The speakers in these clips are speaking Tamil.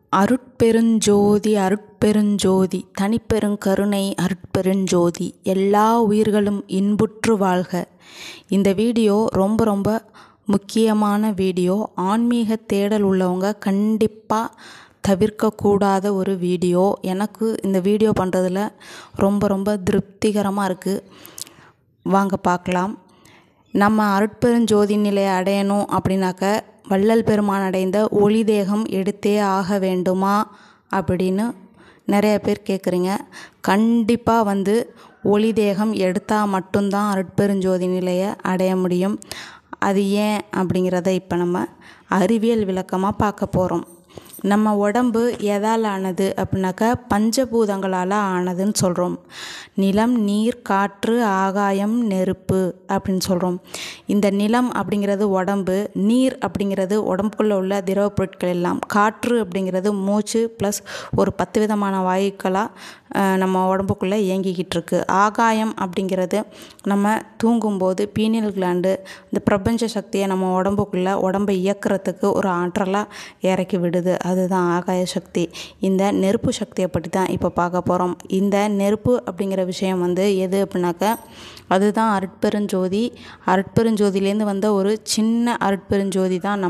அருட்பெருஞ்சோதி அருட்பெருஞ்சோதி தனிப்பெருங்கருணை அருட்பெருஞ்சோதி எல்லா உயிர்களும் இன்புற்று வாழ்க. இந்த வீடியோ ரொம்ப முக்கியமான வீடியோ. ஆன்மீக தேடல் உள்ளவங்க கண்டிப்பாக தவிர்க்கக்கூடாத ஒரு வீடியோ. எனக்கு இந்த வீடியோ பண்ணுறதுல ரொம்ப திருப்திகரமாக இருக்குது. வாங்க பார்க்கலாம். நம்ம அருட்பெருஞ்சோதி நிலையை அடையணும் அப்படின்னாக்க வள்ளல் பெருமான் அடைந்த ஒளி தேகம் எடுத்தே ஆக வேண்டுமா அப்படின்னு நிறைய பேர் கேட்குறீங்க. கண்டிப்பாக ஒளி தேகம் எடுத்தால் மட்டும்தான் அருட்பெருஞ்சோதி நிலையை அடைய முடியும். அது ஏன் அப்படிங்கிறத இப்போ நம்ம அறிவியல் விளக்கமாக பார்க்க போகிறோம். நம்ம உடம்பு எதால் ஆனது அப்படின்னாக்கா பஞ்சபூதங்களால் ஆனதுன்னு சொல்கிறோம். நிலம், நீர், காற்று, ஆகாயம், நெருப்பு அப்படின்னு சொல்கிறோம். இந்த நிலம் அப்படிங்கிறது உடம்பு, நீர் அப்படிங்கிறது உடம்புக்குள்ளே உள்ள திரவ பொருட்கள் எல்லாம், காற்று அப்படிங்கிறது மூச்சு ப்ளஸ் ஒரு 10 விதமான வாயுக்களாக நம்ம உடம்புக்குள்ளே இயங்கிக்கிட்டு இருக்கு. ஆகாயம் அப்படிங்கிறது நம்ம தூங்கும்போது பீனியல் கிளாண்டு இந்த பிரபஞ்ச சக்தியை நம்ம உடம்பை இயக்கிறதுக்கு ஒரு ஆற்றலாக இறக்கி விடுது. அதுதான் ஆகாய சக்தி. இந்த நெருப்பு சக்தியை பற்றி தான் இப்போ பார்க்க போகிறோம். இந்த நெருப்பு அப்படிங்கிற விஷயம் எது அப்படின்னாக்க அதுதான் அருட்பெருஞ்சோதி. அருட்பெருஞ்சோதியிலேருந்து வந்த ஒரு சின்ன அருட்பெருஞ்சோதி தான்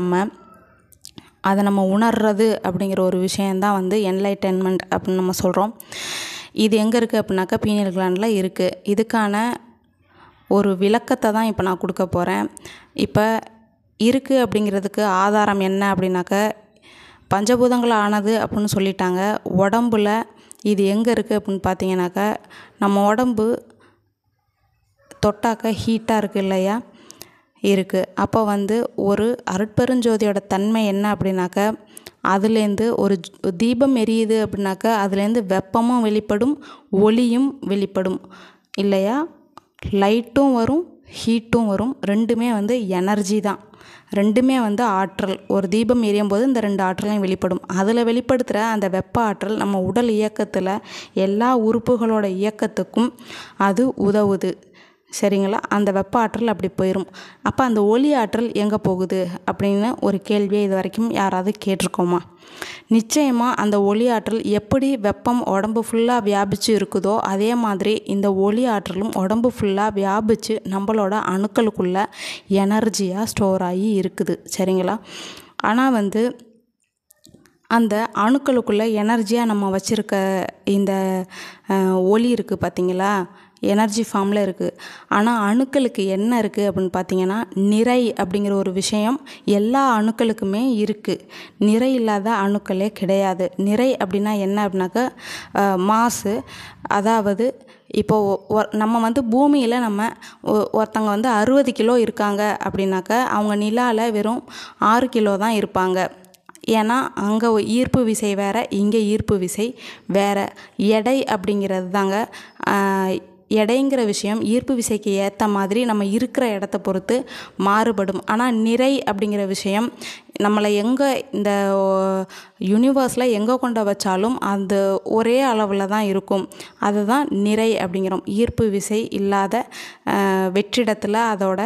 அதை நம்ம உணர்றது அப்படிங்கிற ஒரு விஷயந்தான் என்லைட்டன்மெண்ட் அப்படின்னு நம்ம சொல்கிறோம். இது எங்கே இருக்குது அப்படின்னாக்கா பீனியல் கிளாண்டில் இருக்குது. இதுக்கான ஒரு விளக்கத்தை தான் இப்போ நான் கொடுக்க போகிறேன். இப்போ இருக்குது அப்படிங்கிறதுக்கு ஆதாரம் என்ன அப்படின்னாக்க பஞ்சபூதங்கள் ஆனது அப்படின்னு சொல்லிட்டாங்க. உடம்புல இது எங்கே இருக்குது அப்படின்னு பார்த்தீங்கன்னாக்கா நம்ம உடம்பு தொட்டாக்க ஹீட்டாக இருக்குது இல்லையா, இருக்குது. அப்போ ஒரு அருட்பெருஞ்சோதியோட தன்மை என்ன அப்படின்னாக்க அதுலேருந்து ஒரு தீபம் எரியுது அப்படின்னாக்கா அதுலேருந்து வெப்பமும் வெளிப்படும், ஒளியும் வெளிப்படும் இல்லையா. லைட்டும் வரும், ஹீட்டும் வரும். ரெண்டுமே எனர்ஜி தான். ரெண்டுமே ஆற்றல். ஒரு தீபம் எரியும் போது இந்த 2 ஆற்றலையும் வெளிப்படும். அதில் வெளிப்படுத்துகிற அந்த வெப்ப ஆற்றல் நம்ம உடல் இயக்கத்தில் எல்லா உறுப்புகளோட இயக்கத்துக்கும் அது உதவுது. சரிங்களா. அந்த வெப்ப ஆற்றல் அப்படி போயிடும். அப்போ அந்த ஒளி ஆற்றல் எங்கே போகுது அப்படின்னு ஒரு கேள்வியை இது வரைக்கும் யாராவது கேட்டிருக்கோமா? நிச்சயமாக அந்த ஒளி ஆற்றல் எப்படி வெப்பம் உடம்பு ஃபுல்லாக வியாபித்து இருக்குதோ அதே மாதிரி இந்த ஒளி ஆற்றலும் உடம்பு ஃபுல்லாக வியாபித்து நம்மளோட அணுக்களுக்குள்ள எனர்ஜியாக ஸ்டோர் ஆகி இருக்குது. சரிங்களா. ஆனால் அந்த அணுக்களுக்குள்ளே எனர்ஜியாக நம்ம வச்சுருக்க இந்த ஒளி இருக்குது பார்த்திங்களா, எனர்ஜி ஃபார்மில் இருக்குது. ஆனால் அணுக்களுக்கு என்ன இருக்குது அப்படின்னு பார்த்தீங்கன்னா நிறை அப்படிங்கிற ஒரு விஷயம் எல்லா அணுக்களுக்குமே இருக்குது. நிறை இல்லாத அணுக்களே கிடையாது. நிறை அப்படின்னா என்ன அப்படின்னாக்கா மாசு. அதாவது இப்போது நம்ம பூமியில் நம்ம ஒருத்தவங்க 60 கிலோ இருக்காங்க அப்படின்னாக்கா அவங்க நிலாவில் வெறும் 6 கிலோ தான் இருப்பாங்க. ஏன்னா அங்கே ஈர்ப்பு விசை வேறு, இங்கே ஈர்ப்பு விசை வேறு. எடை அப்படிங்கிறது தாங்க எடைங்கிற விஷயம் ஈர்ப்பு விசைக்கு ஏற்ற மாதிரி நம்ம இருக்கிற இடத்த பொறுத்து மாறுபடும். ஆனால் நிறை அப்படிங்கிற விஷயம் நம்மளை எங்கே இந்த யூனிவர்ஸில் எங்கே கொண்டு வச்சாலும் அந்த ஒரே அளவில் தான் இருக்கும். அதுதான் நிறை அப்படிங்கிறோம். ஈர்ப்பு விசை இல்லாத வெற்றிடத்தில் அதோட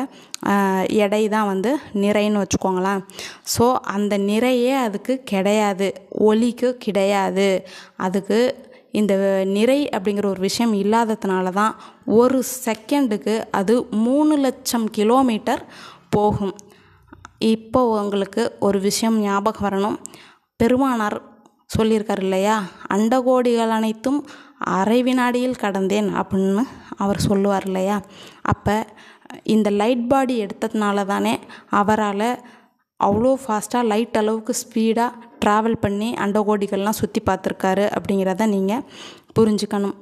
எடை தான் நிறைன்னு வச்சுக்கோங்களேன். ஸோ அந்த நிறையே அதுக்கு கிடையாது, ஒளிக்கு கிடையாது. அதுக்கு இந்த நிறை அப்படிங்கிற ஒரு விஷயம் இல்லாததுனால தான் ஒரு செகண்டுக்கு அது 3 லட்சம் கிலோமீட்டர் போகும். இப்போ உங்களுக்கு ஒரு விஷயம் ஞாபகம் வரணும். பெருமானார் சொல்லியிருக்கார் இல்லையா, அண்டகோடிகள் அனைத்தும் அரை வினாடியில் கடந்தேன் அப்படின்னு அவர் சொல்லுவார் இல்லையா. அப்போ இந்த லைட் பாடி எடுத்ததுனால தானே அவரால் அவ்வளோ ஃபாஸ்ட்டாக லைட் அளவுக்கு ஸ்பீடாக ட்ராவல் பண்ணி அண்டகோடிகள்லாம் சுற்றி பார்த்துருக்காரு அப்படிங்கிறத நீங்கள் புரிஞ்சுக்கணும்.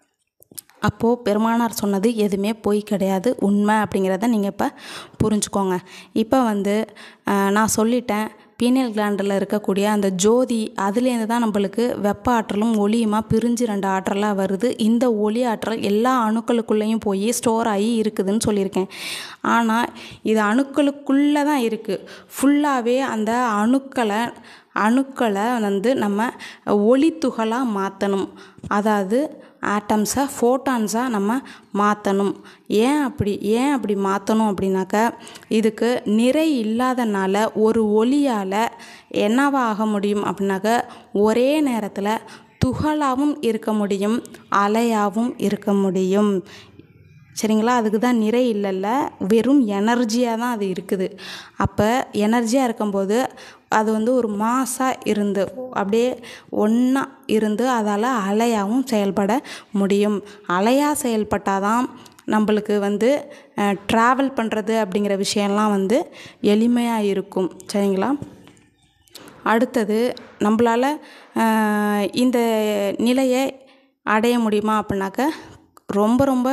அப்போது பெருமானார் சொன்னது எதுவுமே பொய் கிடையாது, உண்மை அப்படிங்கிறத நீங்கள் இப்போ புரிஞ்சுக்கோங்க. இப்போ நான் சொல்லிட்டேன், பீனியல் கிளாண்டில் இருக்கக்கூடிய அந்த ஜோதி அதுலேருந்து தான் நம்மளுக்கு வெப்ப ஆற்றலும் ஒளியுமா பிரிஞ்சு 2 ஆற்றலாக வருது. இந்த ஒளி ஆற்றல் எல்லா அணுக்களுக்குள்ளேயும் போய் ஸ்டோர் ஆகி இருக்குதுன்னு சொல்லியிருக்கேன். ஆனால் இது அணுக்களுக்குள்ளே தான் இருக்குது. ஃபுல்லாகவே அந்த அணுக்களை அணுக்களை வந்து நம்ம ஒளித்துகளாக மாற்றணும். அதாவது ஆட்டம்ஸை ஃபோட்டான்ஸாக நம்ம மாற்றணும். ஏன் அப்படி மாற்றணும் அப்படின்னாக்கா, இதுக்கு நிறை இல்லாதனால ஒரு ஒளியால் என்னவா ஆக முடியும் அப்படின்னாக்கா, ஒரே நேரத்தில் துகளாகவும் இருக்க முடியும், அலையாகவும் இருக்க முடியும். சரிங்களா? அதுக்கு தான் நிறை இல்லைல்ல, வெறும் எனர்ஜியாக தான் அது இருக்குது. அப்போ எனர்ஜியாக இருக்கும்போது அது வந்து ஒரு மாஸாக இருந்து அப்படியே ஒன்றா இருந்து அதால் அலையாகவும் செயல்பட முடியும். அலையாக செயல்பட்டால் தான் நம்மளுக்கு வந்து ட்ராவல் பண்ணுறது அப்படிங்கிற விஷயம்லாம் வந்து எளிமையாக இருக்கும். சரிங்களா? அடுத்தது, நம்மளால் இந்த நிலையை அடைய முடியுமா அப்படின்னாக்க, ரொம்ப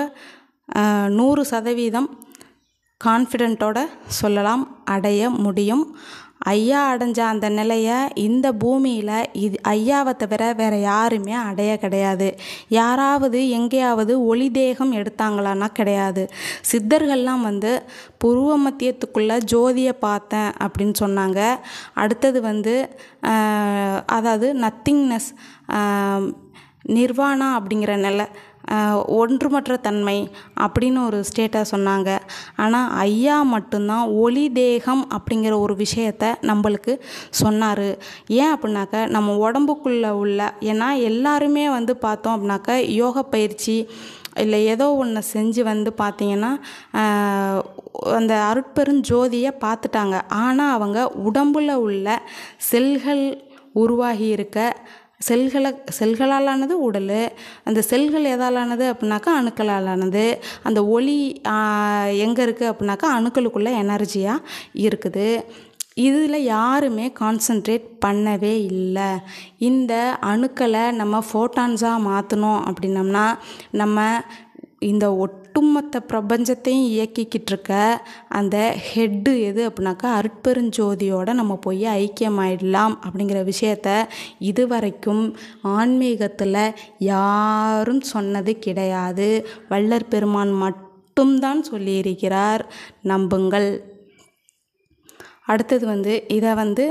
100% கான்ஃபிடென்ட்டோட சொல்லலாம், அடைய முடியும். ஐயா அடைஞ்ச அந்த நிலையை இந்த பூமியில் ஐயாவை தவிர வேறு யாருமே அடைய கிடையாது. யாராவது எங்கேயாவது ஒளி தேகம் எடுத்தாங்களான்னா கிடையாது. சித்தர்கள்லாம் வந்து புருவ மத்தியத்துக்குள்ளே ஜோதியை பார்த்தேன் அப்படின்னு சொன்னாங்க. அடுத்தது வந்து அதாவது நத்திங்னஸ், நிர்வாணா அப்படிங்கிற நிலை, ஒன்றுமற்ற தன்மை அப்படின்னு ஒரு ஸ்டேட்டாக சொன்னாங்க. ஆனால் ஐயா மட்டும்தான் ஒளி தேகம் அப்படிங்கிற ஒரு விஷயத்தை நம்மளுக்கு சொன்னார். ஏன் அப்படின்னாக்க, நம்ம உடம்புக்குள்ளே உள்ள, ஏன்னா எல்லாருமே வந்து பார்த்தோம் அப்படின்னாக்க யோக பயிற்சி இல்லை ஏதோ ஒன்று செஞ்சு வந்து பார்த்திங்கன்னா அந்த அருட்பெருஞ்சோதியை பார்த்துட்டாங்க. ஆனால் அவங்க உடம்பில் உள்ள செல்கள் உருவாகி இருக்க, செல்களாலானது உடல், அந்த செல்கள் எதாலானது அப்படின்னாக்கா அணுக்களாலானது. அந்த ஒளி எங்கே இருக்குது அப்படின்னாக்கா அணுக்களுக்குள்ளே எனர்ஜியாக இருக்குது. இதில் யாருமே கான்சன்ட்ரேட் பண்ணவே இல்லை. இந்த அணுக்களை நம்ம ஃபோட்டான்ஸாக மாற்றணும் அப்படின்னம்னா, நம்ம இந்த ஒட்டுமொத்த பிரபஞ்சத்தையும் இயக்கிக்கிட்டு இருக்க அந்த ஹெட்டு எது அப்படின்னாக்கா அருட்பெருஞ்சோதியோட நம்ம போய் ஐக்கியமாயிடலாம் அப்படிங்கிற விஷயத்த இதுவரைக்கும் ஆன்மீகத்தில் யாரும் சொன்னது கிடையாது. வள்ளற் பெருமான் மட்டும்தான் சொல்லியிருக்கிறார், நம்புங்கள். அடுத்தது வந்து இதை வந்து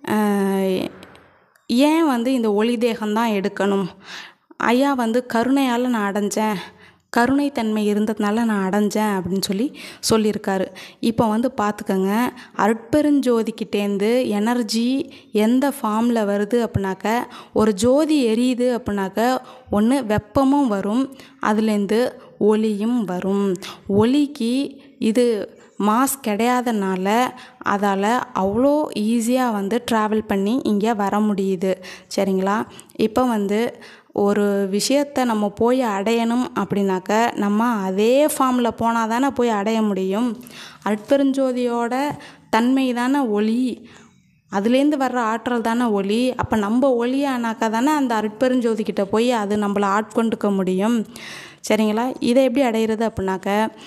ஏன் வந்து இந்த ஒளி தேகம்தான் எடுக்கணும்? ஐயா வந்து கருணையால் நான் அடைஞ்சேன், கருணைத்தன்மை இருந்ததுனால நான் அடைஞ்சேன் அப்படின்னு சொல்லியிருக்காரு. இப்போ வந்து பார்த்துக்கோங்க, அருட்பெருஞ்சோதிக்கிட்டேருந்து எனர்ஜி எந்த ஃபார்மில் வருது அப்படின்னாக்க, ஒரு ஜோதி எரியுது அப்படின்னாக்க ஒன்று வெப்பமும் வரும், அதுலேருந்து ஒளியும் வரும். ஒளிக்கு இது மாஸ் கிடையாதனால அதால் அவ்வளோ ஈஸியாக வந்து ட்ராவல் பண்ணி இங்கே வர முடியுது. சரிங்களா? இப்போ வந்து ஒரு விஷயத்தை நம்ம போய் அடையணும் அப்படின்னாக்க நம்ம அதே ஃபார்மில் போனால் தானே போய் அடைய முடியும். அருட்பெருஞ்சோதியோட தன்மை தானே ஒளி, அதுலேருந்து வர்ற ஆற்றல் தானே ஒளி. அப்போ நம்ம ஒளியானாக்கா தானே அந்த அருட்பெருஞ்சோதிக்கிட்ட போய் அது நம்மளை ஆட்கொண்டுக்க முடியும். சரிங்களா? இதை எப்படி அடையிறது அப்படின்னாக்க,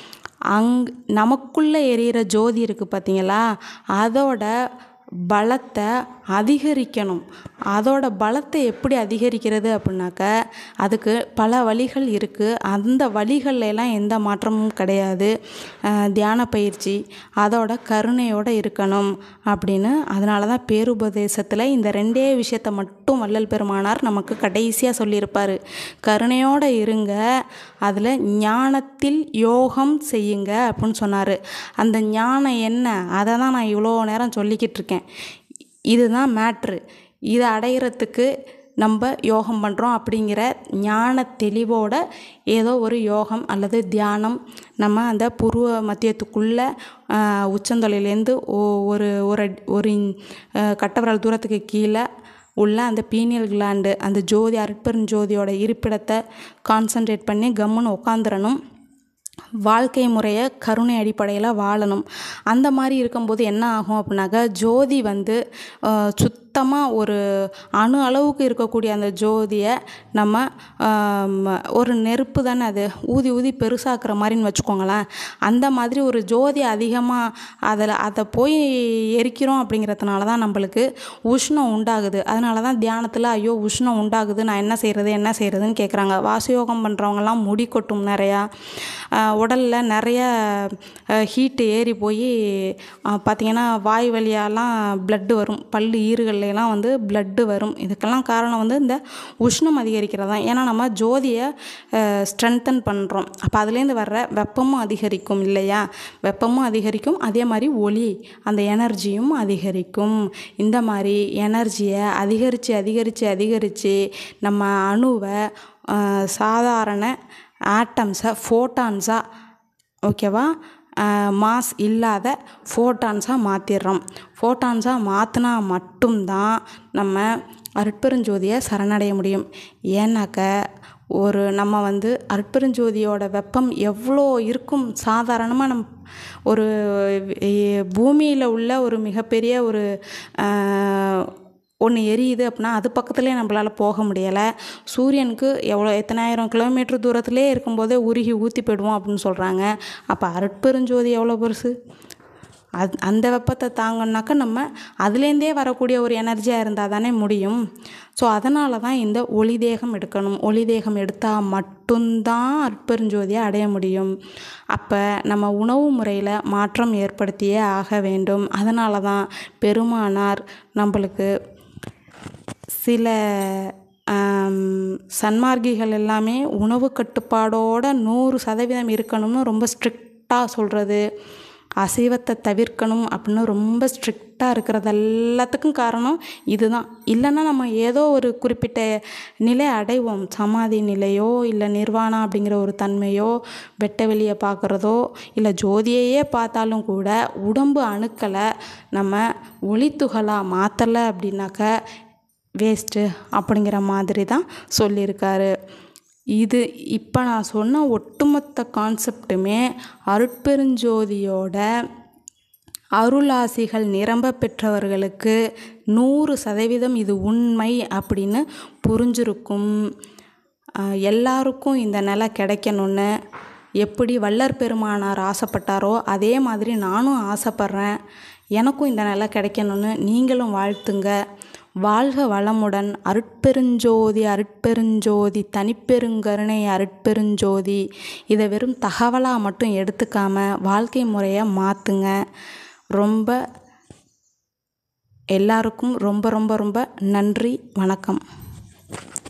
நமக்குள்ளே எரியிற ஜோதி இருக்குது பார்த்தீங்களா, அதோட பலத்தை அதிகரிக்கணும். அதோட பலத்தை எப்படி அதிகரிக்கிறது அப்படின்னாக்க, அதுக்கு பல வழிகள் இருக்குது. அந்த வழிகள்லாம் எந்த மாற்றமும் கிடையாது. தியான பயிற்சி, அதோட கருணையோடு இருக்கணும் அப்படின்னு. அதனால தான் பேருபதேசத்தில் இந்த 2 விஷயத்தை மட்டும் வள்ளல் பெருமானார் நமக்கு கடைசியாக சொல்லியிருப்பார். கருணையோடு இருங்க, அதில் ஞானத்தில் யோகம் செய்யுங்க அப்படின்னு சொன்னார். அந்த ஞானம் என்ன, அதை தான் நான் இவ்வளோ நேரம் சொல்லிக்கிட்டு இருக்கேன். இதுதான் மேட்ரு. இதை அடைகிறதுக்கு நம்ம யோகம் பண்ணுறோம் அப்படிங்கிற ஞான தெளிவோட ஏதோ ஒரு யோகம் அல்லது தியானம் நம்ம அந்த புருவ மத்தியத்துக்குள்ளே உச்சந்தொலையிலேருந்து ஒரு கட்டவிரல் தூரத்துக்கு கீழே உள்ள அந்த பீனியல் கிளாண்டு, அந்த ஜோதி அருட்பெருஞ்சோதியோட இருப்பிடத்தை கான்சன்ட்ரேட் பண்ணி கம்முன்னு உட்காந்துரணும். வாழ்க்கை முறையை கருணை அடிப்படையில் வாழணும். அந்த மாதிரி இருக்கும்போது என்ன ஆகும் அப்படின்னாக்கா, ஜோதி வந்து சுத்தமாக ஒரு அணு அளவுக்கு இருக்கக்கூடிய அந்த ஜோதியை நம்ம ஒரு நெருப்பு தானே, அது ஊதி பெருசாக்குற மாதிரின்னு வச்சுக்கோங்களேன். அந்த மாதிரி ஒரு ஜோதி அதிகமாக அதை போய் எரிக்கிறோம் அப்படிங்கிறதுனால தான் நம்மளுக்கு உஷ்ணம் உண்டாகுது. அதனால தான் தியானத்தில் ஐயோ உஷ்ணம் உண்டாகுது, நான் என்ன செய்கிறதுன்னு கேட்குறாங்க. வாசயோகம் பண்ணுறவங்கலாம் முடி கொட்டும், நிறையா உடலில் நிறைய ஹீட்டு ஏறி போய் பார்த்திங்கன்னா வாய் வழியாலாம் பிளட்டு வரும், பல்லு ஈறுகளில் உடம்புலையெல்லாம் வந்து பிளட்டு வரும். இதுக்கெல்லாம் காரணம் வந்து இந்த உஷ்ணம் அதிகரிக்கிறது தான். ஏன்னா நம்ம ஜோதியை ஸ்ட்ரென்தன் பண்ணுறோம். அப்போ அதுலேருந்து வர்ற வெப்பமும் அதிகரிக்கும் இல்லையா? வெப்பமும் அதிகரிக்கும், அதே மாதிரி ஒளி அந்த எனர்ஜியும் அதிகரிக்கும். இந்த மாதிரி எனர்ஜியை அதிகரித்து நம்ம அணுவை சாதாரண ஆட்டம்ஸை ஃபோட்டான்ஸாக, ஓகேவா, மாஸ் இல்லாத ஃபோட்டான்ஸாக மாற்றிடுறோம். ஃபோட்டான்ஸாக மாற்றினா மட்டும்தான் நம்ம அருட்பெருஞ்சோதியை சரணடைய முடியும். ஏன்னாக்க நம்ம வந்து அருட்பெருஞ்சோதியோட வெப்பம் எவ்வளோ இருக்கும். சாதாரணமாக ஒரு பூமியில் உள்ள ஒரு மிகப்பெரிய ஒரு ஒன்று எரியுது அப்படின்னா அது பக்கத்துலேயே நம்மளால் போக முடியலை. சூரியனுக்கு எத்தனாயிரம் கிலோமீட்டர் தூரத்துலேயே இருக்கும்போதே உருகி ஊற்றி போயிடுவோம் அப்படின்னு சொல்கிறாங்க. அப்போ அருட்பெருஞ்சோதி எவ்வளோ பெருசு. அந்த வெப்பத்தை தாங்கன்னாக்கா நம்ம அதுலேருந்தே வரக்கூடிய ஒரு எனர்ஜியாக இருந்தால் தானே முடியும். ஸோ அதனால தான் இந்த ஒளி தேகம் எடுக்கணும். ஒளி தேகம் எடுத்தால் மட்டும்தான் அருட்பெருஞ்சோதியை அடைய முடியும். அப்போ நம்ம உணவு முறையில் மாற்றம் ஏற்படுத்தியே ஆக வேண்டும். அதனால தான் பெருமானார் நம்மளுக்கு சில சன்மார்க்கிகள் எல்லாமே உணவு கட்டுப்பாடோடு 100% இருக்கணும்னு ரொம்ப ஸ்ட்ரிக்டாக சொல்கிறது, அசைவத்தை தவிர்க்கணும் அப்படின்னு ரொம்ப ஸ்ட்ரிக்டாக இருக்கிறது எல்லாத்துக்கும் காரணம் இதுதான். இல்லைன்னா நம்ம ஏதோ ஒரு குறிப்பிட்ட நிலை அடைவோம். சமாதி நிலையோ இல்லை நிர்வாணம் அப்படிங்கிற ஒரு தன்மையோ, வெட்ட வெளியை பார்க்குறதோ, இல்லை ஜோதியையே பார்த்தாலும் கூட உடம்பு அணுக்களை நம்ம ஒளித்துகளாக மாற்றலை அப்படின்னாக்க வேஸ்ட்டு அப்படிங்கிற மாதிரி தான் சொல்லியிருக்காரு. இப்போ நான் சொன்ன ஒட்டுமொத்த கான்செப்டுமே அருட்பெருஞ்சோதியோட அருளாசிகள் நிரம்ப பெற்றவர்களுக்கு 100% இது உண்மை அப்படின்னு புரிஞ்சிருக்கும். எல்லாருக்கும் இந்த நிலை கிடைக்கணும்னு எப்படி வள்ளற் பெருமானார் ஆசைப்பட்டாரோ அதே மாதிரி நானும் ஆசைப்பட்றேன். எனக்கும் இந்த நிலை கிடைக்கணும்னு நீங்களும் வாழ்த்துங்க. வாழ்க வளமுடன். அருட்பெருஞ்சோதி தனிப்பெருங்கருணை அருட்பெருஞ்சோதி. இதை வெறும் தகவலாக மட்டும் எடுத்துக்காமல் வாழ்க்கை முறையை மாற்றுங்க. எல்லாருக்கும் ரொம்ப ரொம்ப ரொம்ப நன்றி. வணக்கம்.